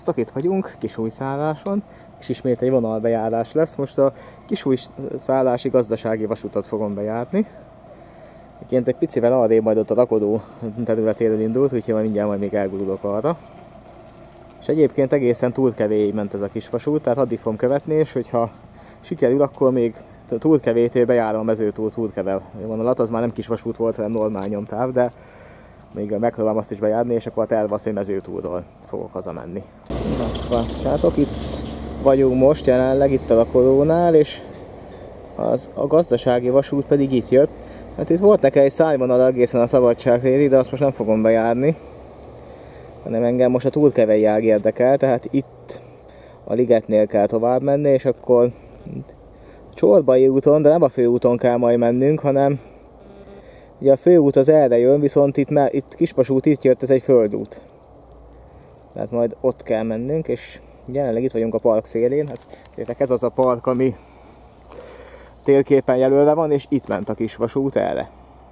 Sziasztok, itt vagyunk Kisújszálláson, és ismét egy vonalbejárás lesz. Most a Kisújszállási gazdasági vasútat fogom bejárni. Egyébként egy picivel arrébb majd ott a rakodó területéről indult, úgyhogy mindjárt még elgurulok arra. És egyébként egészen Turkevéig ment ez a kis vasút, tehát addig fogom követni, és hogyha sikerül, akkor még Turkevétől bejárom a Mezőtúr Turkeve vonalat. Az már nem kis vasút volt, hanem normál nyomtáv, de még megpróbálom azt is bejárni, és akkor a terv az, hogy Mezőtúrról fogok hazamenni. Lássátok, itt vagyunk most jelenleg, itt a rakodónál, és a gazdasági vasút pedig itt jött. Hát itt volt nekem egy szárnyvonal egészen a Szabadságtérig, de azt most nem fogom bejárni, hanem engem most a Turkevei ág érdekel, tehát itt a ligetnél kell tovább menni, és akkor a Csorbai úton, de nem a főúton kell majd mennünk, hanem ugye a főút az erre jön, viszont itt kisvasút itt jött, ez egy földút. Tehát majd ott kell mennünk, és jelenleg itt vagyunk a park szélén. Hát ez az a park, ami térképen jelölve van, és itt ment a kisvasút erre.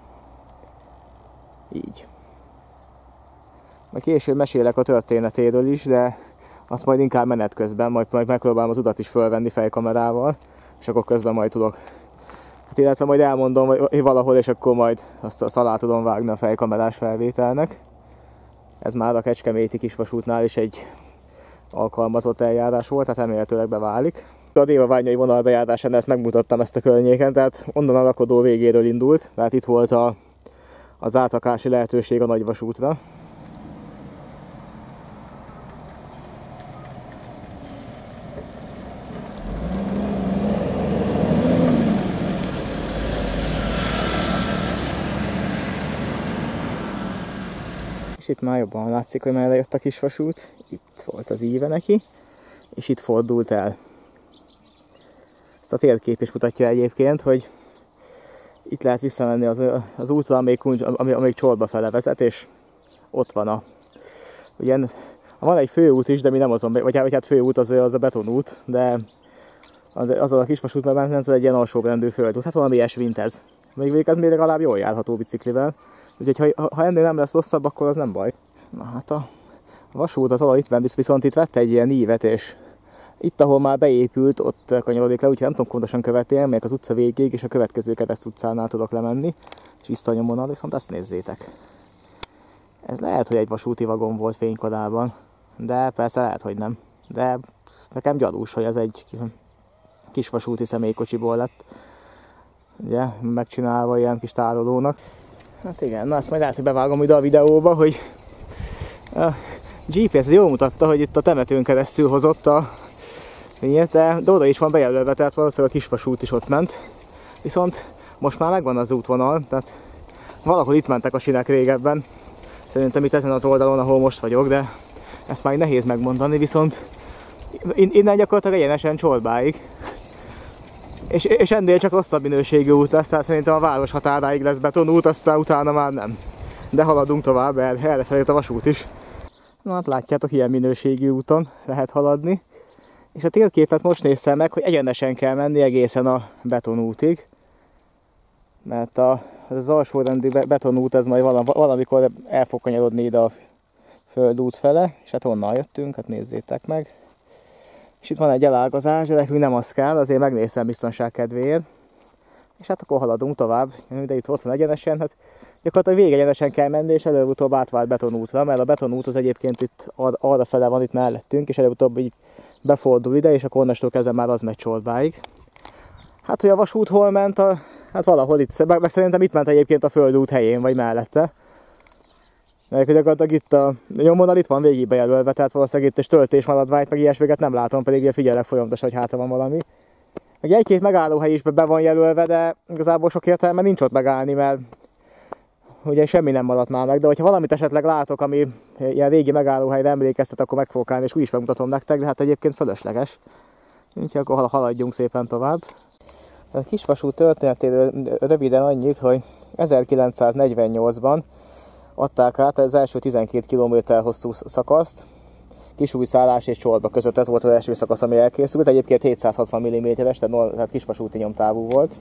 Így. Majd később mesélek a történetéről is, de azt majd inkább menet közben, majd megpróbálom az utat is fölvenni fejkamerával, és akkor közben majd tudok. Hát illetve majd elmondom valahol, és akkor majd azt alá tudom vágni a fejkamerás felvételnek. Ez már a kecskeméti kisvasútnál is egy alkalmazott eljárás volt, tehát remélhetőleg beválik. A Dévaványai vonalbejárásán ezt megmutattam, ezt a környéken, tehát onnan a rakodó végéről indult, tehát itt volt az átrakási lehetőség a nagyvasútra. És itt már jobban látszik, hogy merre jött a kisvasút. Itt volt az íve neki, és itt fordult el. Ezt a térkép is mutatja egyébként, hogy itt lehet visszamenni az útra, amelyik Csorba fele vezet, és ott van ugye van egy főút is, de mi nem azon, vagy hát főút az a betonút, de az a kisvasút mert ez egy ilyen alsóbrendű földút. Hát valami ilyesmi, mint ez. Még ez még legalább jól járható biciklivel. Úgyhogy ha ennél nem lesz rosszabb, akkor az nem baj. Na hát a vasút az ahol itt van, viszont itt vett egy ilyen ívet, és itt, ahol már beépült, ott kanyarodik le, úgyhogy nem tudom pontosan követni, melyek az utca végéig, és a következő Kereszt utcánál tudok lemenni, és vissza a nyomvonal, viszont ezt nézzétek. Ez lehet, hogy egy vasúti vagon volt fénykorában, de persze lehet, hogy nem. De nekem gyanús, hogy ez egy kis vasúti személykocsiból lett, ugye, megcsinálva ilyen kis tárolónak. Hát igen, na ezt majd lehet, hogy bevágom ide a videóba, hogy a GPS jól mutatta, hogy itt a temetőn keresztül hozott de oda is van bejelölve, tehát valószínűleg a kisvasút is ott ment. Viszont most már megvan az útvonal, tehát valahol itt mentek a sinek régebben. Szerintem itt ezen az oldalon, ahol most vagyok, de ezt már nehéz megmondani, viszont innen gyakorlatilag egyenesen Csorbáig. És ennél csak rosszabb minőségű út lesz, tehát szerintem a város határáig lesz betonút, aztán utána már nem. De haladunk tovább, errefelé a vasút is. Na hát látjátok, ilyen minőségű úton lehet haladni. És a térképet most néztem meg, hogy egyenesen kell menni egészen a betonútig. Mert az alsórendű betonút ez majd valamikor el fog kanyarodni ide a földút fele. És hát onnan jöttünk, hát nézzétek meg. És itt van egy elágazás, de nekünk nem az kell, azért megnézem biztonság kedvéért. És hát akkor haladunk tovább, de itt ott van egyenesen, hát gyakorlatilag végegyenesen kell menni, és előbb-utóbb átvált betonútra, mert a betonút az egyébként itt arra fele van itt mellettünk, és előbb-utóbb így befordul ide, és akkor onnastól kezdve már az megy Csorbáig. Hát, hogy a vasút hol ment, hát valahol itt, meg szerintem itt ment egyébként a földút helyén, vagy mellette. Mert gyakorlatilag itt a nyomvonal itt van végig bejelölve, tehát valószínűleg itt is töltésmaradványt, meg ilyesmiket nem látom, pedig figyelek folyamatosan, hogy hátra van valami. Meg egy-két megállóhely is be van jelölve, de igazából sok értelme nincs ott megállni, mert ugye semmi nem maradt már meg, de hogyha valamit esetleg látok, ami ilyen régi megállóhelyre emlékeztet, akkor meg fogok állni, és úgy is megmutatom nektek, de hát egyébként fölösleges. Úgyhogy akkor haladjunk szépen tovább. A kisvasút történetéről röviden annyit, hogy 1948-ban adták át az első 12 km hosszú szakaszt, Kisújszállás és Csorba között. Ez volt az első szakasz, ami elkészült. Egyébként 760 mm-es, tehát kisvasúti nyomtávú volt.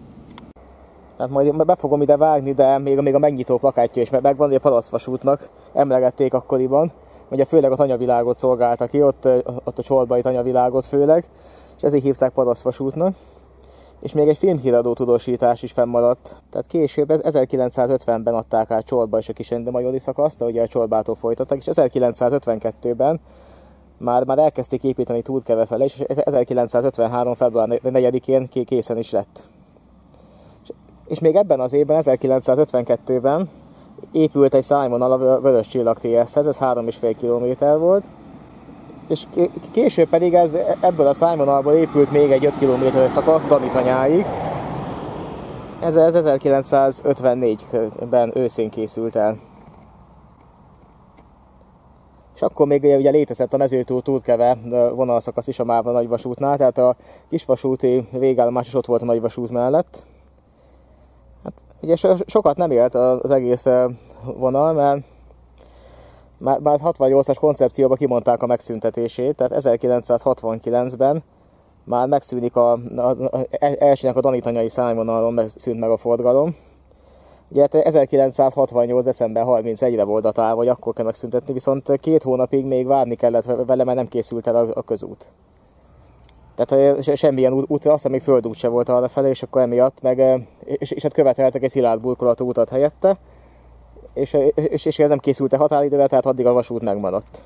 Tehát majd be fogom ide vágni, de még a megnyitó plakátja is megvan, hogy a Parasztvasútnak emlegették akkoriban. ugye főleg a tanyavilágot szolgálta ki, ott a csolbai tanyavilágot főleg, és ezért hívták parasztvasútnak. És még egy filmhíradó tudósítás is fennmaradt. Tehát később, 1950-ben adták át Csolba és a Kisende-Majori szakaszt, ugye a Csolbától folytattak, és 1952-ben már elkezdték építeni Turkeve fele, és 1953. február 4-én készen is lett. És még ebben az évben, 1952-ben épült egy szárnyvonal a Vörös Csillag TS-hez, ez 3,5 km volt, és később pedig ebből a szárnyvonalból épült még egy 5 km-es szakasz Danitanyáig. Ez 1954-ben őszén készült el. És akkor még ugye létezett a Mezőtúr-Turkeve vonalszakasz is a Mávra nagyvasútnál, tehát a kisvasúti végállomás is ott volt a nagyvasút mellett. Hát, ugye sokat nem élt az egész vonal, mert már 68-as koncepcióban kimondták a megszüntetését, tehát 1969-ben már megszűnik elsőnek a Danitanyai szárnyvonalon megszűnt meg a forgalom. Ugye 1968. december 31-re volt a táv, hogy akkor kell megszüntetni, viszont 2 hónapig még várni kellett vele, mert nem készült el a közút. Tehát semmilyen útra, azt hiszem még földút se volt arra felé, és akkor emiatt és hát követeltek egy szilárd burkolatú utat helyette, és ez nem készült el határidőre, tehát addig a vasút megmaradt.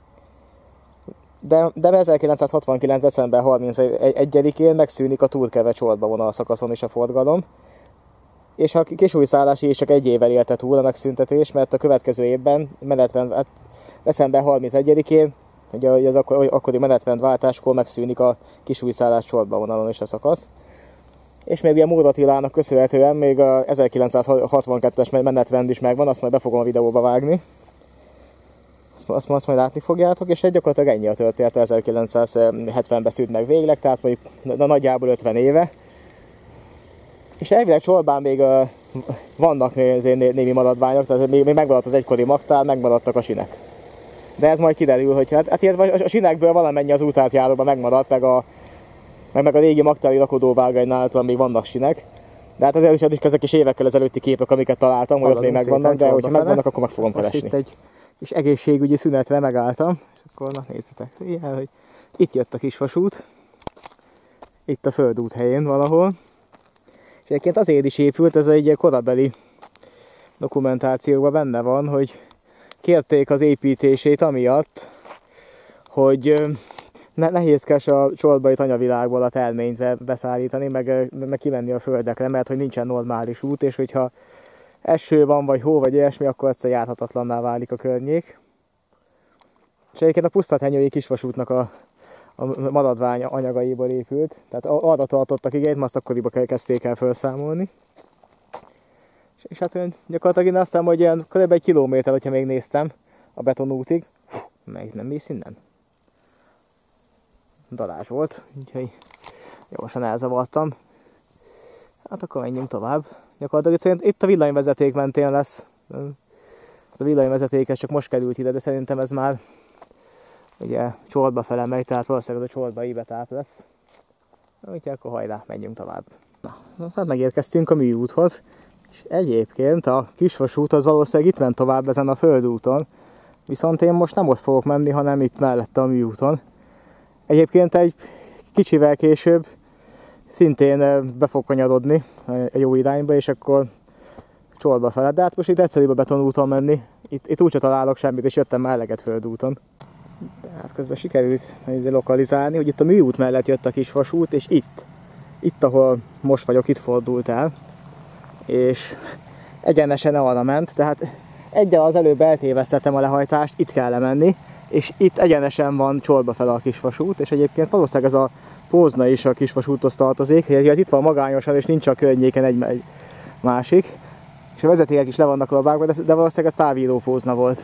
De 1969. december 31-én megszűnik a Turkeve-Csolba vonalszakaszon is a forgalom, és a Kisújszállási is csak 1 évvel élte túl a megszüntetés, mert a következő évben menetrend, december 31-én, ugye az akkori menetrendváltáskor megszűnik a Kisújszállás Csolba vonalon is a szakasz. És még ugye Mór Attilának köszönhetően még a 1962-es menetrend is megvan, azt majd be fogom a videóba vágni. Azt majd látni fogjátok, és gyakorlatilag ennyi a történet, 1970-ben szűnt meg végleg, tehát mondjuk nagyjából 50 éve. És elvileg Csolbán még vannak némi maradványok, tehát még megmaradt az egykori magtár, megmaradtak a sinek. De ez majd kiderül, hogy hát a sinekből valamennyi az útátjáróban megmaradt, meg a régi magtári rakodóvágánynál még vannak sinek. De hát azért is ezek is évekkel ezelőtti képek, amiket találtam, hogy ott még megvannak, de hogyha megvannak, akkor meg fogom keresni. Itt egy kis egészségügyi szünetre megálltam, és akkor na nézzetek, ilyen, hogy itt jött a kisvasút, itt a földút helyén valahol. És egyébként azért is épült, ez egy korabeli dokumentációban benne van, hogy kérték az építését amiatt, hogy nehézkes a csolbai tanyavilágból a terményt beszállítani, meg kimenni a földekre, mert hogy nincsen normális út, és hogyha eső van, vagy hó, vagy ilyesmi, akkor egyszer járhatatlanná válik a környék. És egyébként a pusztathenyői kisvasútnak a maradvány anyagaiból épült, tehát arra tartottak igényt, azt akkoriban kezdték el felszámolni. És hát gyakorlatilag én azt hiszem, hogy ilyen kb. 1 kilométer, hogyha még néztem a betonútig, meg nem mész innen. Darázs volt, úgyhogy gyorsan elzavartam. Hát akkor menjünk tovább. Gyakorlatilag itt a villanyvezeték mentén lesz. Ez a villanyvezeték csak most került ide, de szerintem ez már ugye Csolba fele megy, tehát valószínűleg a Csolbai betáp lesz. Úgyhogy akkor hajrá, menjünk tovább. Na, hát megérkeztünk a műúthoz. És egyébként a kisvasút az valószínűleg itt ment tovább ezen a földúton. Viszont én most nem ott fogok menni, hanem itt mellette a műúton. Egyébként egy kicsivel később szintén be fog kanyarodni a jó irányba, és akkor Csolba fele. De hát most itt egyszerűbb a betonúton menni. Itt úgyse találok semmit, és jöttem már eleget földúton. De hát közben sikerült lokalizálni, hogy itt a műút mellett jött a kisvasút, és itt ahol most vagyok, itt fordult el. És egyenesen arra ment, tehát egyel az előbb eltévesztettem a lehajtást, itt kell lemenni, és itt egyenesen van Csolba fele a kisvasút, és egyébként valószínűleg ez a Pózna is a kisvasúthoz tartozik, hogy ez itt van magányosan, és nincs a környéken egy másik, és a vezetékek is le vannak labákba, de valószínűleg ez távíró Pózna volt.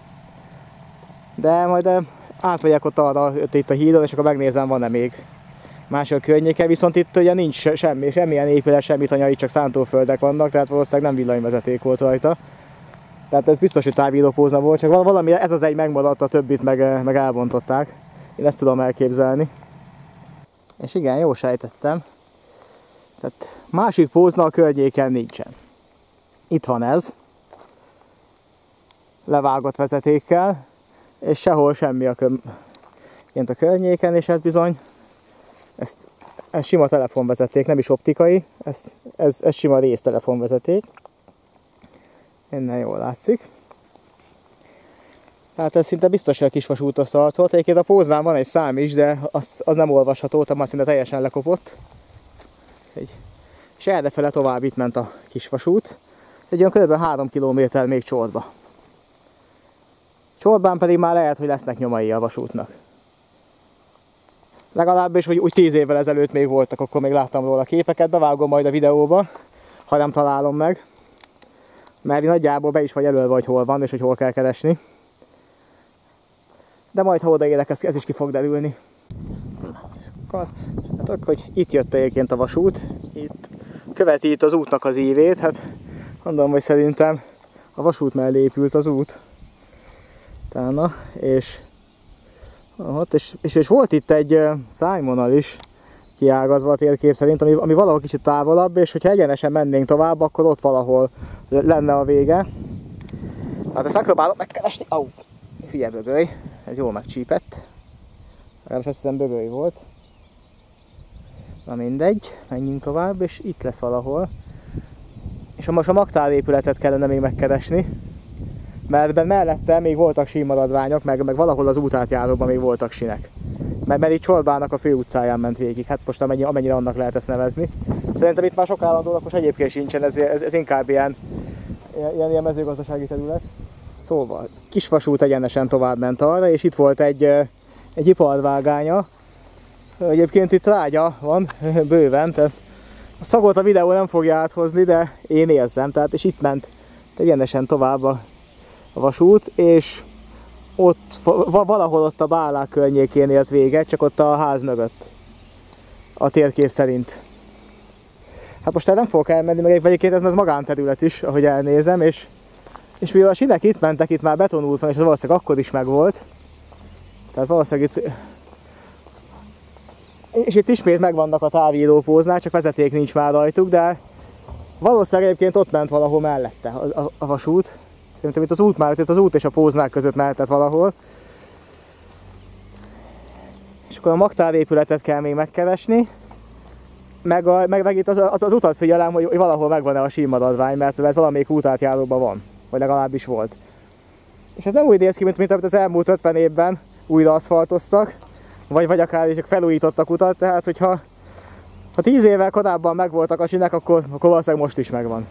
De majd átmegyek ott arra, itt a hídon, és akkor megnézem, van-e még másik a környéke, viszont itt ugye nincs semmilyen épület, semmi tanyai, csak szántóföldek vannak, tehát valószínűleg nem villanyvezeték volt rajta. Tehát ez biztos, hogy távíró Pózna volt, csak valami ez az egy megmaradt, a többit meg elbontották. Én ezt tudom elképzelni. És igen, jól sejtettem. Tehát másik Pózna a környéken nincsen. Itt van ez. Levágott vezetékkel. és sehol semmi a környéken, és ez bizony, ez sima telefonvezeték, nem is optikai, ez sima résztelefonvezeték. Innen jól látszik. Tehát ez szinte biztos, hogy a kisvasúthoz tartott. Egyébként a póznál van egy szám is, de az nem olvasható, tehát már szinte teljesen lekopott. És errefele tovább itt ment a kisvasút. Egy olyan kb. 3 km még Csorba. Csorbán pedig már lehet, hogy lesznek nyomai a vasútnak. Legalábbis, hogy úgy 10 évvel ezelőtt még voltak, akkor még láttam róla képeket, bevágom majd a videóba, ha nem találom meg. Mert nagyjából be is vagy jelölve, hogy hol van, és hogy hol kell keresni. De majd, ha odaérek, ez is ki fog derülni. Hát hogy itt jött egyébként a vasút, itt követi itt az útnak az ívét, hát mondom, hogy szerintem a vasút mellé épült az út. Tána, és volt itt egy szárnyvonal is kiágazva a térkép szerint, ami valahol kicsit távolabb, és hogyha egyenesen mennénk tovább, akkor ott valahol lenne a vége. Hát ezt megpróbálom megkeresni. Au, hülye bögöly, ez jól megcsípett. Legalábbis azt hiszem bögöly volt. Na mindegy, menjünk tovább, és itt lesz valahol. És most a Magtál épületet kellene még megkeresni. Mert mellette még voltak símaradványok, meg valahol az útátjáróban még voltak sinek. Mert itt Csorbának a főutcáján ment végig, hát most amennyire annak lehet ezt nevezni. Szerintem itt már sok állandó lakos egyébként sincsen, ez inkább ilyen mezőgazdasági terület. Szóval kisvasút egyenesen tovább ment arra, és itt volt egy iparvágánya. Egyébként itt trágya van bőven, tehát a szagot a videó nem fogja áthozni, de én érzem, tehát és itt ment egyenesen tovább a vasút, és ott valahol ott a Bálák környékén ért véget, csak ott a ház mögött, a térkép szerint. Hát most nem fogok elmenni, meg egyébként ez magánterület is, ahogy elnézem, és mivel a sinek itt mentek, itt már betonult van, és az valószínűleg akkor is megvolt. Tehát valószínűleg itt... És itt ismét megvannak a távírópóznál, csak vezeték nincs már rajtuk, de valószínűleg egyébként ott ment valahol mellette a vasút. Szerintem itt az út már, itt az út és a póznák között mehetett valahol. És akkor a Magtál épületet kell még megkeresni. Meg itt az utat figyelem, hogy valahol megvan-e a símaradvány, mert valamelyik útátjáróban van. Vagy legalábbis volt. És ez nem úgy néz ki, mint amit az elmúlt 50 évben újra aszfaltoztak. Vagy akár is felújítottak utat, tehát hogyha 10 évvel korábban megvoltak a sinek, akkor valószínűleg most is megvan.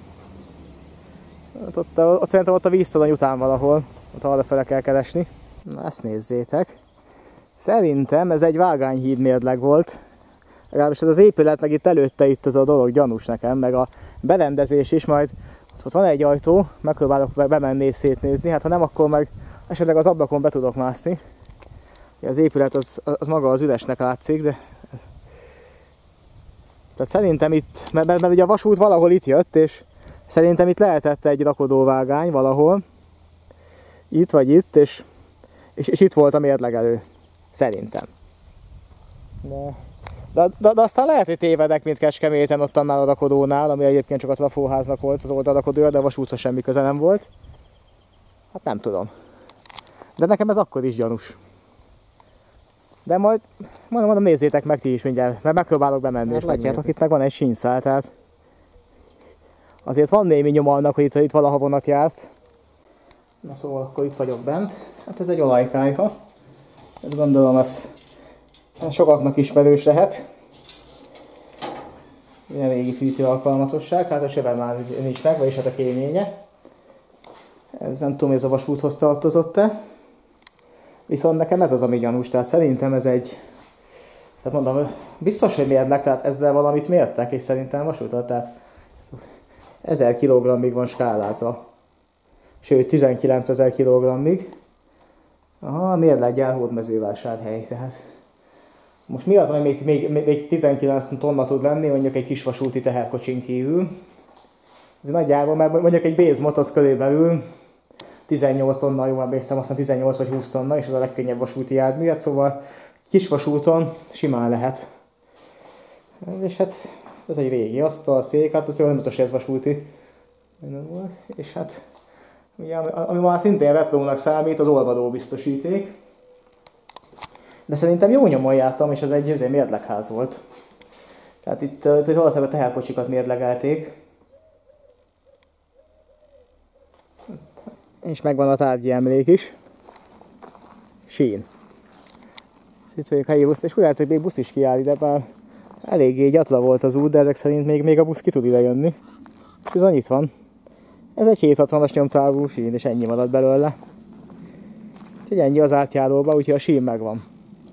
Ott szerintem ott a víztorony után valahol, ott arra fele kell keresni. Na ezt nézzétek. Szerintem ez egy vágányhíd mérleg volt. Legalábbis ez az épület, meg itt előtte itt ez a dolog gyanús nekem, meg a berendezés is, majd ott van egy ajtó, megpróbálok bemenni és szétnézni, hát ha nem, akkor meg esetleg az ablakon be tudok mászni. Az épület az maga az üresnek látszik, de ez... Tehát szerintem itt, mert ugye a vasút valahol itt jött, és szerintem itt lehetett egy rakodóvágány valahol. Itt vagy itt, és itt volt a mérlegelő. Szerintem. De aztán lehet, hogy tévedek, mint Kecskeméten, ott annál a rakodónál, ami egyébként csak a trafóháznak volt az oldalrakodója, de a vasúthoz semmi köze nem volt. Hát nem tudom. De nekem ez akkor is gyanús. De majd, mondom, nézzétek meg ti is mindjárt, mert megpróbálok bemenni, és látjátok, itt meg van egy sínszál, tehát azért van némi nyoma annak, hogy itt valaha vonat járt. Na szóval akkor itt vagyok bent. Hát ez egy olajkályha. Ezt gondolom, ez sokaknak ismerős lehet. Ilyen régi fűtő alkalmatosság, hát a söve már nincs meg, vagyis hát a kéménye. Ez nem tudom, ez a vasúthoz tartozott-e. Viszont nekem ez az, ami gyanús, tehát szerintem ez egy... Tehát mondom, biztos, hogy mérnek, tehát ezzel valamit mértek, és szerintem vasútat, tehát 1000 kg-ig van skálázva. Sőt, 19 000 kg-ig. Aha, mérleggyár Hódmezővásárhely, tehát... Most mi az, ami még 19 tonna tud lenni, mondjuk egy kis vasúti teherkocsin kívül? Ez nagyjából, mert mondjuk egy Bézmot az körülbelül 18 tonna, jól emlékszem, aztán 18 vagy 20 tonna, és az a legkönnyebb vasúti jármű, szóval kis vasúton simán lehet. És hát ez egy régi asztal, szék, hát az olyan mutas, hogy ez vasúti. És hát Ugye, ami már szintén retrónak számít, az olvadó biztosíték. De szerintem jó nyomon jártam, és ez egy mérlegház volt. Tehát itt valószínűleg a teherkocsikat mérlegelték. És megvan a tárgyi emlék is. Sín. Itt vagyok helyi busz, és úgy látszik, még busz is kiáll ide, bár eléggé gyatla volt az út, de ezek szerint még a busz ki tud ide jönni. És bizony itt van. Ez egy 760-as nyomtávú sín, és ennyi maradt belőle. Úgyhogy ennyi az átjáróba, úgyhogy a sín megvan.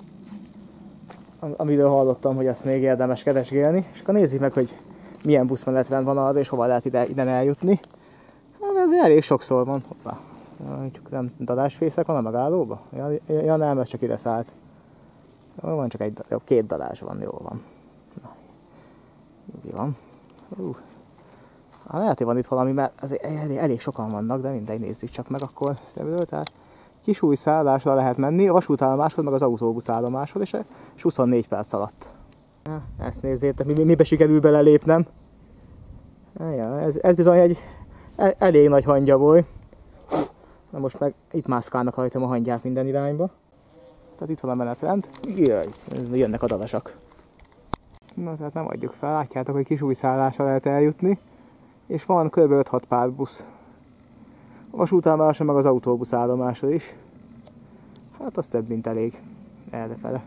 Amiről hallottam, hogy ezt még érdemes keresgélni. És akkor nézzük meg, hogy milyen buszmenetrend van arra, és hova lehet ide eljutni. Hát ez elég sokszor van. Hoppá. Csak nem darásfészek van a megállóba? Ja nem, ez csak ide szállt. Van csak két darás van, jó van. Na, így van. Lehet, hogy van itt valami, mert elég sokan vannak, de mindegy, nézzük csak meg akkor szemről. Tehát Kisújszállásra lehet menni, a vasútállomáshoz, meg az autóbuszállomáshoz, és 24 perc alatt. Ja, ezt nézzétek, mibe sikerül belelépnem. Ja, ez bizony egy elég nagy hangyaboly. Na most meg itt mászkálnak rajtam a hangyák minden irányba. Tehát itt van a menetrend. Jaj, jönnek a dalasak. Na, tehát nem adjuk fel, látjátok, hogy Kisújszállásra lehet eljutni. És van kb. 5-6 pár busz. A vasútállomásra, meg az autóbuszállomásra is. Hát az több, mint elég. Errefele.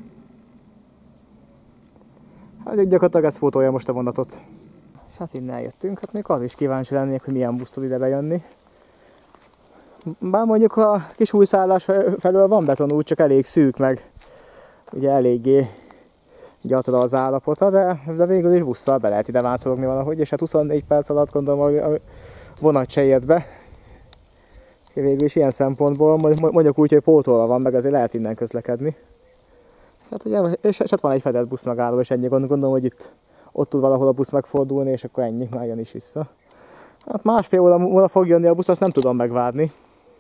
Hát gyakorlatilag ez fotója most a vonatot. És hát innen jöttünk, hát még arra is kíváncsi lennék, hogy milyen busz tud ide bejönni. Bár mondjuk a Kisújszállás felől van betonút, csak elég szűk, meg ugye eléggé gyatra az állapota, de végül is busszal be lehet ide vánszologni valahogy, és hát 24 perc alatt gondolom a vonat se ért be. Végül is ilyen szempontból mondjuk úgy, hogy pótolva van, meg azért lehet innen közlekedni. Hát ugye, és hát van egy fedett busz megálló, és ennyi gondolom, hogy ott tud valahol a busz megfordulni, és akkor ennyi, már jön is vissza. Hát másfél óra múlva fog jönni a busz, azt nem tudom megvárni.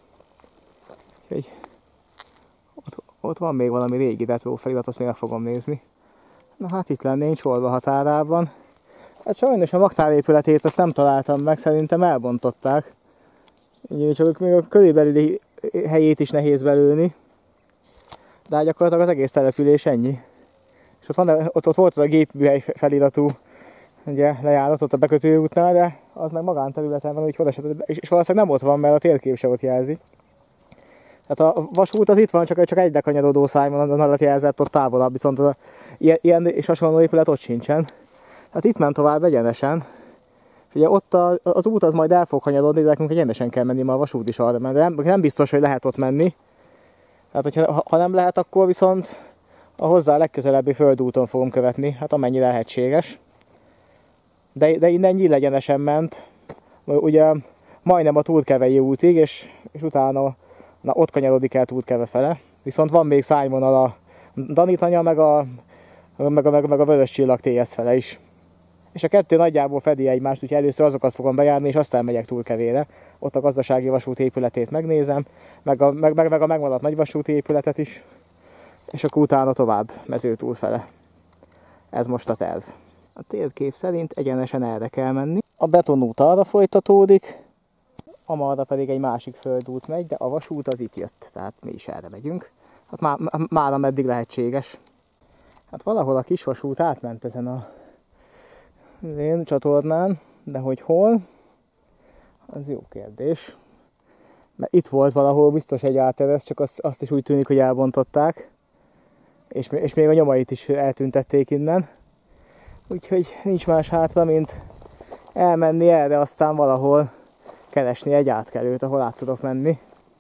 Ott van még valami régi retro felirat, azt még meg fogom nézni. Na hát itt lennénk Csorba határában. Hát sajnos a raktárépületét azt nem találtam meg, szerintem elbontották. Így csak még a körülbelüli helyét is nehéz belőni. De hát gyakorlatilag az egész település ennyi. És ott volt az a gépműhely feliratú ugye, lejárat ott a bekötőútnál, de az meg magánterületen van, úgyhogy és valószínűleg nem ott van, mert a térkép se ott jelzi. Tehát a vasút az itt van, csak egy lekanyarodó szájvonalon alatt jelzett ott távolabb, viszont ilyen és hasonló épület ott sincsen. Hát itt ment tovább egyenesen. És ugye ott az út az majd el fog kanyarodni, de nekünk egyenesen kell menni, ma a vasút is arra menni. Nem biztos, hogy lehet ott menni. Tehát, ha nem lehet, akkor viszont a hozzá legközelebbi földúton fogom követni, hát amennyire lehetséges. De innen nyílegyenesen ment, ugye majdnem a Túrkevei útig, és utána ott kanyarodik el Túrkeve fele. Viszont van még szájvonal a Danitanya, meg a Vörös Csillag TS fele is. És a kettő nagyjából fedi egymást, úgyhogy először azokat fogom bejárni, és aztán megyek Túrkevére. Ott a gazdasági vasút épületét megnézem, meg a megmaradt nagyvasúti épületet is. És akkor utána tovább Mezőtúr fele. Ez most a terv. A térkép szerint egyenesen erre kell menni. A betonút arra folytatódik, amarra pedig egy másik földút megy, de a vasút az itt jött, tehát mi is erre megyünk. Hát már ameddig lehetséges. Hát valahol a kisvasút átment ezen a csatornán, de hogy hol, az jó kérdés. Mert itt volt valahol biztos egy áteresz, csak azt is úgy tűnik, hogy elbontották. És még a nyomait is eltüntették innen. Úgyhogy nincs más hátra, mint elmenni erre, aztán valahol keresni egy átkelőt, ahol át tudok menni.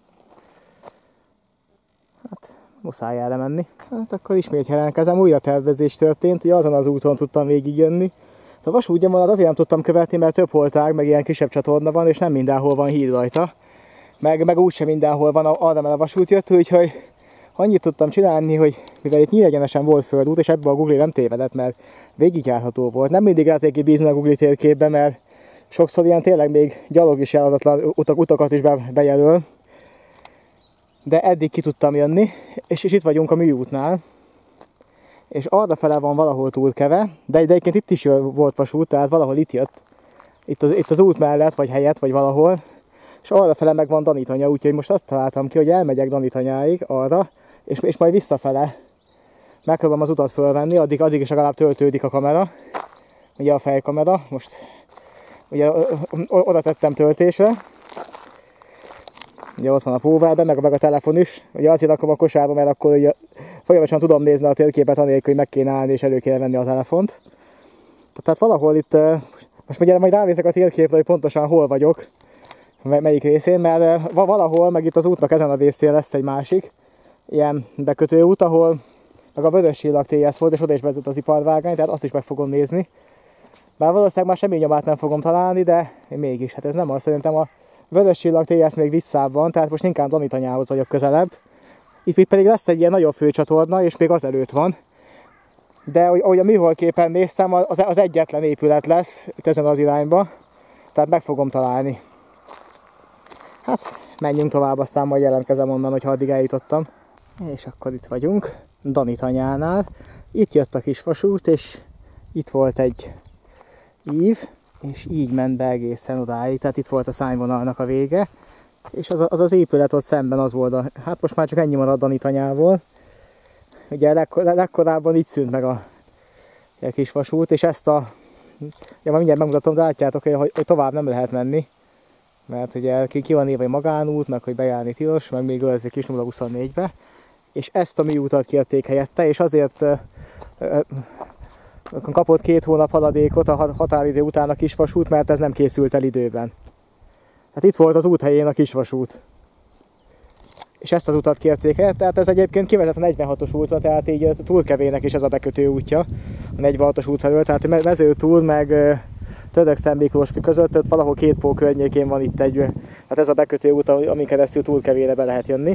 Hát, muszáj erre menni. Hát akkor ismét jelentkezem, újra tervezés történt, hogy azon az úton tudtam végigjönni. A vasútnyomolat azért nem tudtam követni, mert több holtág, meg ilyen kisebb csatorna van, és nem mindenhol van híd rajta. Meg úgysem mindenhol van arra, mert a vasút jött, úgyhogy annyit tudtam csinálni, hogy mivel itt nyílegyenesen volt földút, és ebben a Google nem tévedett, mert végigjárható volt. Nem mindig lehetett kibízni a Google térképbe, mert sokszor ilyen tényleg még gyalog is járadatlan utakat is bejelöl. De eddig ki tudtam jönni, és itt vagyunk a műútnál. És arra fele van valahol Túrkeve, de egyébként itt is volt vasút, tehát valahol itt jött. Itt az út mellett, vagy helyett, vagy valahol. és arrafele meg van Danitanya, úgyhogy most azt találtam ki, hogy elmegyek Danitanyáig arra, és majd visszafele megpróbálom az utat fölvenni, addig is legalább töltődik a kamera, ugye a fejkamera, most ugye oda tettem töltésre, ugye ott van a powerbank, meg a telefon is, ugye azért rakom a kosárba, mert akkor ugye folyamatosan tudom nézni a térképet anélkül, hogy meg kéne állni és elő kéne venni a telefont. Tehát valahol itt, most ugye majd ránézek a térképre, hogy pontosan hol vagyok, melyik részén, mert valahol, meg itt az útnak ezen a részén lesz egy másik ilyen bekötőút, ahol meg a Vörös Csillag TS volt, és oda is vezet az iparvágány, tehát azt is meg fogom nézni. Bár valószínűleg már semmi nyomát nem fogom találni, de mégis, hát ez nem az, szerintem a Vörös Csillag TS még visszább van, tehát most inkább Danitanyához vagyok közelebb. Itt pedig lesz egy ilyen nagyobb főcsatorna, és még azelőtt van. De ahogy a műholdképen néztem, az egyetlen épület lesz itt ezen az irányba, tehát meg fogom találni. Hát menjünk tovább, aztán majd jelentkezem onnan, hogyha addig eljutottam. És akkor itt vagyunk, Danitanyánál. Itt jött a kisvasút, és itt volt egy ív, és így ment be egészen odáig, tehát itt volt a szárnyvonalnak a vége. És az épület ott szemben az volt, hát most már csak ennyi marad Danitanyából. Ugye legkorábban itt szűnt meg a kisvasút, és ezt ja, már mindjárt megmutatom, de látjátok, hogy tovább nem lehet menni. Mert ugye ki van írva, hogy magánút, meg hogy bejárni tilos, meg még őrzik is 0-24-be. És ezt a műutat kérték helyette, és azért kapott 2 hónap haladékot a határidő után a kisvasút, mert ez nem készült el időben. Hát itt volt az úthelyén a kisvasút. És ezt az utat kérték helyett, tehát ez egyébként kivezet a 46-os útra, tehát így Túlkevének is ez a bekötő útja, a 46-os út felől, tehát Mezőtúl meg Törökszent Miklós között, valahol Kétpó környékén van itt hát ez a bekötő út, amin keresztül Túlkevére be lehet jönni.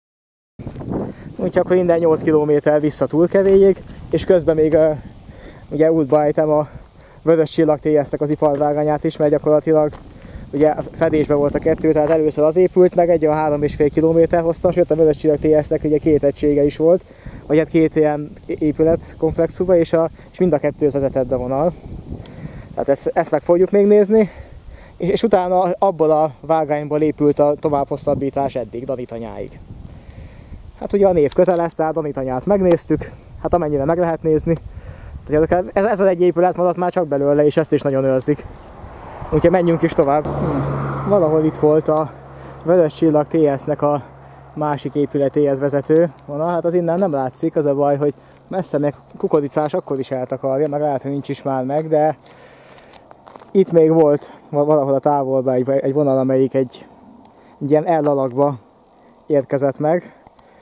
Úgyhogy akkor innen 8 km vissza Túlkevéig, és közben még ugye útba ejtem a Vörös Csillag TS-nek az iparvágányát is, mert gyakorlatilag ugye fedésben volt a kettő, tehát először az épült meg, egy a 3,5 km hosszas, jött a Vörös Csillag TS-nek ugye 2 egysége is volt, vagy hát 2 ilyen épület komplexumba, és mind a kettőt vezetett be vonal. Tehát ezt meg fogjuk még nézni, és utána abból a vágányból épült a tovább hosszabbítás eddig, Danitanyáig. Hát ugye a név közel lesz, tehát Danitanyát megnéztük, hát amennyire meg lehet nézni. Ez az egy épület maradt már csak belőle, és ezt is nagyon őrzik. Úgyhogy menjünk is tovább. Valahol itt volt a Vörös Csillag TS-nek a másik épületéhez vezető vonal. Hát az innen nem látszik, az a baj, hogy messze még kukoricás akkor is eltakarja, meg lehet, hogy nincs is már meg, de itt még volt valahol a távolban egy vonal, amelyik egy ilyen L-alakba érkezett meg,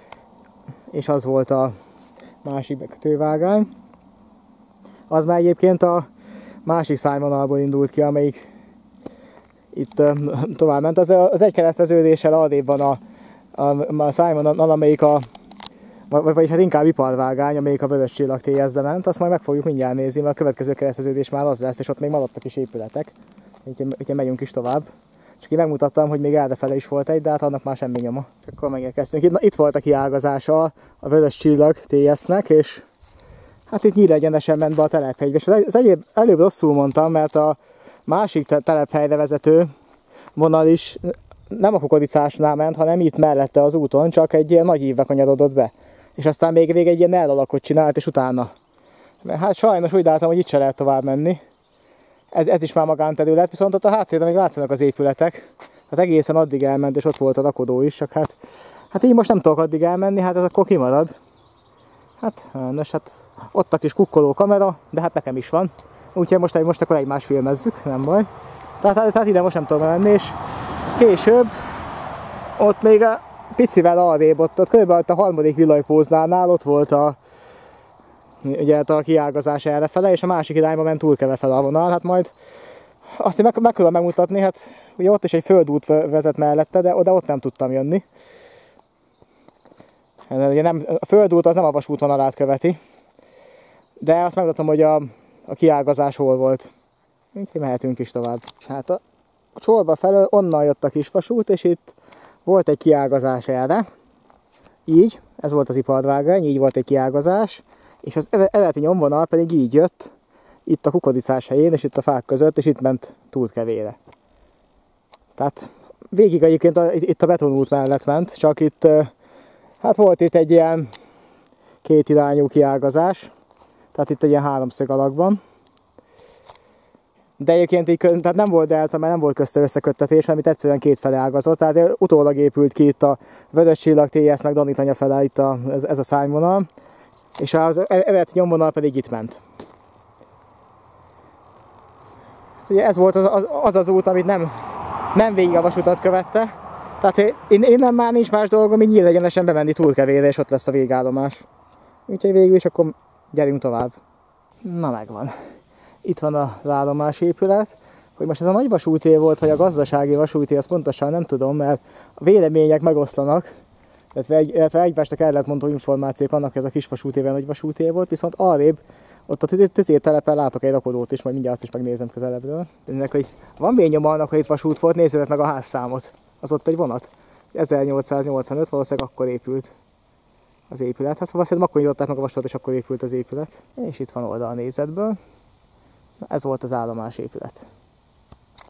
és az volt a másik bekötővágány. Az már egyébként a másik szárnyvonalból indult ki, amelyik itt tovább ment. Az egy kereszteződéssel arrébb van a szárnyvonal, amelyik vagyis hát inkább iparvágány, amelyik a Vörös Csillag TS-be ment. Azt majd meg fogjuk mindjárt nézni, mert a következő kereszteződés már az lesz, és ott még maradtak is épületek. Úgyhogy megyünk is tovább. Csak én megmutattam, hogy még errefele is volt egy, de hát annak már semmi nyoma. És akkor megérkeztünk. Itt volt a kiágazása a Vörös Csillag TS-nek, és hát itt nyílegyenesen ment be a telephelybe. És előbb rosszul mondtam, mert a másik telephelyre vezető vonal is nem a kukoricásnál ment, hanem itt mellette az úton, csak egy ilyen nagy ívbe kanyarodott be. És aztán még egy ilyen L-alakot csinált, és utána. Hát sajnos úgy láttam, hogy itt se lehet tovább menni. Ez is már magánterület, viszont ott a háttérben még látszanak az épületek. Hát egészen addig elment, és ott volt a rakodó is, csak hát így most nem tudok addig elmenni, hát ez akkor kimarad. Hát ott a kis kukkoló kamera, de hát nekem is van. Úgyhogy most akkor egymást filmezzük, nem baj. Tehát ide most nem tudom menni, és később ott még a picivel arrébb, ott körülbelül a 3. villanypóznánál ott volt ugye a kiágazás errefele, és a másik irányba ment Túlkeve fel a vonal. Hát majd azt én meg tudom megmutatni, hát ugye ott is egy földút vezet mellette, de ott nem tudtam jönni. Ugye a földút az nem a vasútvonalát követi, de azt megmutatom, hogy a kiágazás hol volt. Úgyhogy mehetünk is tovább. Hát a Csorba felől onnan jött a kisvasút, és itt volt egy kiágazás erre. Így, ez volt az iparvágány, így volt egy kiágazás, és az eredeti nyomvonal pedig így jött, itt a kukoricás helyén, és itt a fák között, és itt ment Túlkevére. Tehát végig egyébként itt a betonút mellett ment, csak itt hát volt itt egy ilyen kétirányú kiágazás, tehát itt egy ilyen háromszög alakban. De egyébként így, tehát nem volt delta, mert nem volt közte összeköttetés, amit egyszerűen kétfele ágazott, tehát utólag épült ki itt a Vörös Csillag TS meg Danitanya fele itt ez a szárnyvonal, és az eredeti nyomvonal pedig itt ment. Ugye ez volt az út, amit nem végig a vasutat követte. Tehát innen már nincs más dolgom, mint nyílegyenesen bemenni Túlkevére, és ott lesz a végállomás. Úgyhogy végül is akkor gyerünk tovább. Na megvan. Itt van az állomásépület. Hogy most ez a nagy vasúté volt, vagy a gazdasági vasúté, azt pontosan nem tudom, mert a vélemények megoszlanak. Illetve egymásnak el lehet mondani információk annak, hogy ez a kis vasútével nagy vasúté volt, viszont arrébb ott a tüzértelepen látok egy rakodót is, majd mindjárt azt is megnézem közelebbről. Ennek, hogy van bényom annak, hogy itt vasút volt, nézzétek meg a házszámot. Az ott egy vonat. 1885, valószínűleg akkor épült az épület. Hát valószínűleg akkor nyitották meg a vasutat, és akkor épült az épület. És itt van oldalnézetből. Ez volt az állomásépület.